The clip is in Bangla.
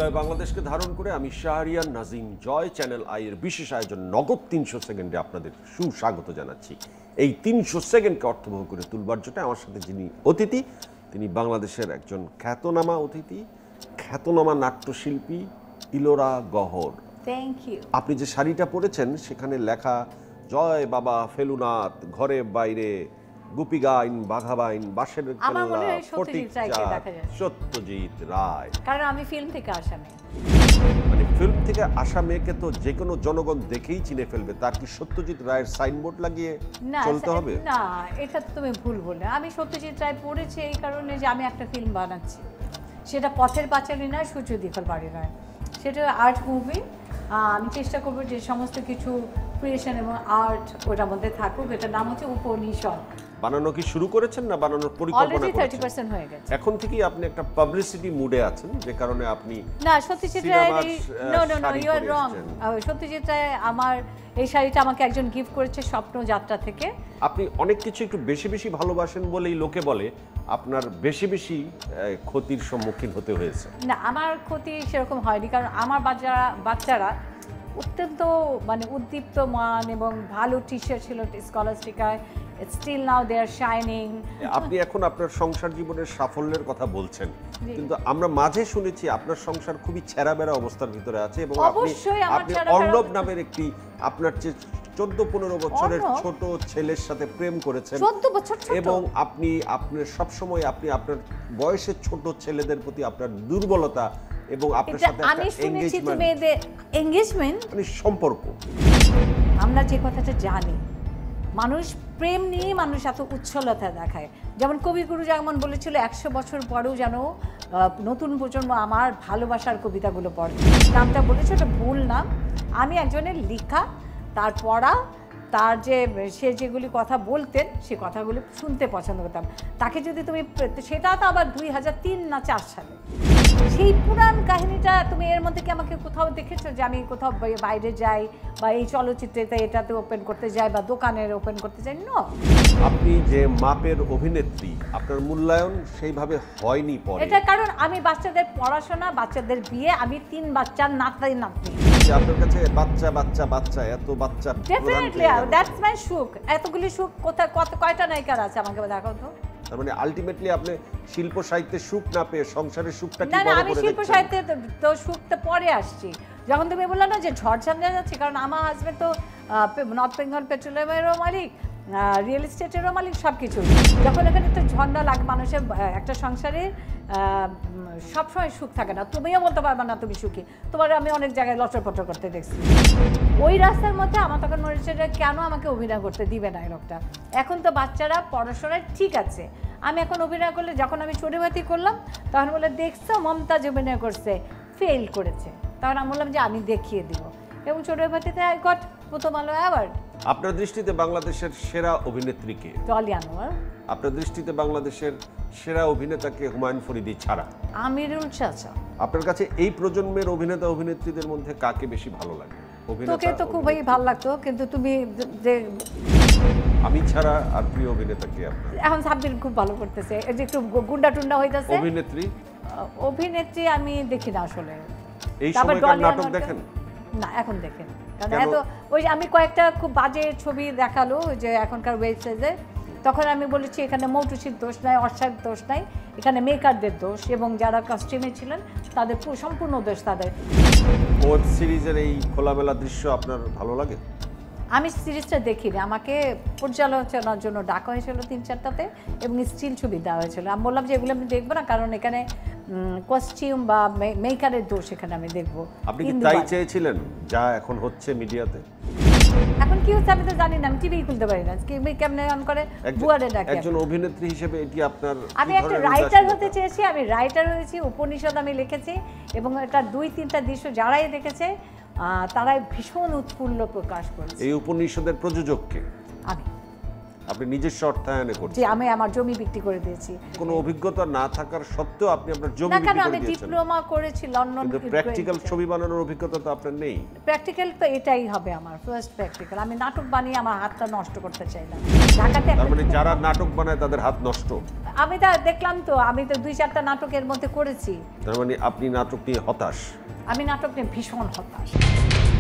জয় বাংলাদেশকে ধারণ করে আমি শাহরিয়ার নাজিম জয় চ্যানেল আই এর বিশেষ আয়োজন নগদ 300 সেকেন্ডে আপনাদের সুস্বাগত জানাচ্ছি। এই 300 সেকেন্ডকে অর্থবহ করে তুলবার জন্য আমার সাথে যিনি অতিথি, তিনি বাংলাদেশের একজন খ্যাতনামা অতিথি, খ্যাতনামা নাট্যশিল্পী ইলোরা গহর। Thank you. আপনি যে শাড়িটা পরেছেন সেখানে লেখা জয় বাবা ফেলুনাথ, ঘরে বাইরে গুপি গাইন, বাঘা বাইন, বাঁশের কেল্লা, ফটিক চাঁদ, সত্যজিৎ রায়। কারণ আমি ফিল্ম থেকে আসা মেয়ে। মানে ফিল্ম থেকে আসা মেয়েকে তো যে কোনো জনগণ দেখেই চিনে ফেলবে। তার কি সত্যজিৎ রায়ের সাইনবোর্ড লাগিয়ে চলতে হবে? না, এটা তো তুমি ভুল বললে। আমি সত্যজিৎ রায় পড়েছি এই কারণে যে আমি একটা ফিল্ম বানাচ্ছি, সেটা পথের পাঁচালী নয়, সূর্য দীপের বাড়ি নয়, সেটা আর্ট মুভি। আমি চেষ্টা করবো যে সমস্ত কিছু ক্রিয়েশন এবং আর্ট ওটার মধ্যে থাকুক। এটার নাম হচ্ছে উপনিষদ। বানানো কি শুরু করেছেন না বানানোর পরিকল্পনা অলরেডি করেছেন? 30% হয়ে গেছে। এখন থেকেই আপনি একটা পাবলিসিটি মুডে আছেন, যে কারণে আপনি না, Satyajit Ray no you are wrong. Satyajit Ray আমার এই শাড়িটা আমাকে একজন গিফট করেছে স্বপ্ন যাত্রা থেকে। আপনি অনেক কিছু একটু বেশি বেশি ভালোবাসেন বলেই লোকে বলে আপনার বেশি বেশি ক্ষতির সম্মুখীন হতে হয়েছে। না, আমার ক্ষতি সেরকম হয়নি, কারণ আমার বাচ্চারা অত্যন্ত মানে উদ্দীপ্তমান এবং ভালো টিচার ছিল স্কলাস্টিকায়। Still now they are shining. আপনি এখন আপনার সংসার জীবনের সাফল্যের কথা বলছেন, কিন্তু আমরা মাঝে শুনেছি আপনার সংসার খুবই ছেঁড়াবেড়া অবস্থার ভিতরে আছে এবং আপনি অর্ণব নামের একটি আপনার যে 14-15 বছরের ছোট ছেলের সাথে প্রেম করেছেন। 14 বছর ছোট। এবং আপনি আপনার সবসময় আপনি আপনার বয়সের ছোট ছেলেদের প্রতি আপনার দুর্বলতা এবং আপনার সাথে একটা এঙ্গেজমেন্ট মানে সম্পর্ক। আমরা যে কথাটা জানি, মানুষ প্রেম নিয়ে মানুষ এত উচ্ছলতা দেখায়। যেমন কবিগুরু যেমন বলেছিল 100 বছর পরেও যেন নতুন প্রজন্ম আমার ভালোবাসার কবিতাগুলো পড়ে। নামটা বলেছে, ওটা ভুল নাম। আমি একজনের লেখা, তার পড়া, তার যে সে যেগুলি কথা বলতেন সে কথাগুলি শুনতে পছন্দ করতাম। তাকে যদি তুমি, সেটা তো আবার 2003 না 4 সালে, সেই পুরান কাহিনীটা তুমি এর মধ্যে কি আমাকে কোথাও দেখেছো যে আমি কোথাও বাইরে যাই বা এই চলচ্চিত্রেতে এটাতে ওপেন করতে যাই বা দোকানের ওপেন করতে যাই? না। আপনি যে মাপের অভিনেত্রী, আপনার মূল্যায়ন সেইভাবে হয়নি পরে। এটা কারণ আমি বাচ্চাদের পড়াশোনা, বাচ্চাদের বিয়ে, আমি 3 বাচ্চার নাতনি। আপনার কাছে বাচ্চা বাচ্চা বাচ্চা এত বাচ্চা, ডেফিনেটলি দ্যাটস মাই সুখ। এতগুলি সুখ কোথায়, কয়টা নায়িকার আছে আমাকে দেখাও তো। তার মানে আলটিমেটলি আপনি শিল্প সাহিত্যের সুখ না পেয়ে সংসারের সুখটা কি বড় করে দেখছেন? না, আমি শিল্প সাহিত্যে তো সুখটা পরে আসছি। যখন তুমি বললে না যে ঝড় ঝঞ্ঝা যাচ্ছে, কারণ আমার হাজবেন্ড তো নর্থ বেঙ্গল পেট্রোলিয়ামেরও মালিক, রিয়েল এস্টেটেরও মালিক, সব কিছু। যখন এখানে একটা ঝঞ্ঝা লাগে মানুষের একটা সংসারে, সবসময় সুখ থাকে না। তুমিও বলতে পারবে না তুমি সুখী, তোমার আমি অনেক জায়গায় লটরপটর করতে দেখছি। ওই রাস্তার মধ্যে আমার তখন মনে হচ্ছে কেন আমাকে অভিনয় করতে দিবে না এই লোকটা। এখন তো বাচ্চারা পড়াশোনায় ঠিক আছে, আমি এখন অভিনয় করলে, যখন আমি চড়ুইভাতি করলাম তখন বলে দেখছো মমতাজ অভিনয় করছে, ফেল করেছে। তখন আমি বললাম যে আমি দেখিয়ে দিব, এবং চড়ুইভাতিতে আই গট প্রথম আলো অ্যাওয়ার্ড। আপনার দৃষ্টিতে বাংলাদেশের সেরা অভিনেত্রী কে? ডলি আনোয়ার। আপনার দৃষ্টিতে বাংলাদেশের সেরা অভিনেতাকে হুমায়ুন ফরিদি ছাড়া? আমিরুল চাচা। আপনার কাছে এই প্রজন্মের অভিনেতা অভিনেত্রীদের মধ্যে কাকে বেশি ভালো লাগে? তোকে তো খুবই ভালো লাগতো, কিন্তু তুমি যে আমি ছাড়া আর প্রিয় অভিনেতা কে আপনার? এখন সাব্বির খুব ভালো করতেছে, এই যে একটু গুন্ডা টুন্ডা হইতাছে। অভিনেত্রী আমি দেখি না আসলে। এই সময়কার নাটক দেখেন না? এখন দেখেন, কারণ এত ওই আমি কয়েকটা খুব বাজে ছবি দেখালো যে এখনকার ওয়েবসাইটে, তখন আমি বলেছি এখানে মৌটুসির দোষ নাই, অশ্বার দোষ নাই, এখানে মেকারদের দোষ, এবং যারা কস্টিউমে ছিলেন তাদের সম্পূর্ণ দোষ তাদের। ওয়েব সিরিজের এই খোলামেলা দৃশ্য আপনার ভালো লাগে? আমি সিরিজটা দেখিনি, আমাকে পর্যালোচনার জন্য ডাকা হয়েছিল 3-4টাতে, এবং স্টিল ছবি দেওয়া হয়েছিল। আমি বললাম যে এগুলো আমি দেখবো না, কারণ এখানে কস্টিউম বা মেকারের দোষ এখানে আমি দেখবো। আপনি কি তাই চেয়েছিলেন যা এখন হচ্ছে মিডিয়াতে? এখন কি হচ্ছে আমি তো জানি না, আমি টিভি খুলতে পারি না, কেমনে অন করে বুয়ারে ডাকে। একজন অভিনেত্রী হিসেবে এটি আপনার, আমি একটা রাইটার হতে চেয়েছি, আমি রাইটার হয়েছি, উপনিষদ আমি লিখেছি, এবং এটা 2-3টা দৃশ্য যারাই দেখেছে তারাই ভীষণ উৎফুল্ল প্রকাশ করেছে। এই উপনিষদের প্রযোজককে আমি। আপনি নিজস্ব অর্থায়নে করছেন? জি, আমি আমার জমি বিক্রি করে দিয়েছি। কোনো অভিজ্ঞতা না থাকার সত্ত্বেও আপনি আপনার জমি বিক্রি করে দিয়েছেন? আমি ডিপ্লোমা করেছি লন্ডন। কিন্তু প্র্যাকটিক্যাল ছবি বানানোর অভিজ্ঞতা তো আপনার নেই। প্র্যাকটিক্যাল তো এটাই হবে আমার ফার্স্ট প্র্যাকটিক্যাল। আমি নাটক বানিয়ে আমার হাতটা নষ্ট করতে চাই না। ঢাকাতে তার মানে যারা নাটক বানায় তাদের হাত নষ্ট? আমি তো দেখলাম তো, আমি তো 2-4টা নাটকের মধ্যে করেছি। তার মানে আপনি নাটক নিয়ে হতাশ? আমি নাটক নিয়ে ভীষণ হতাশ।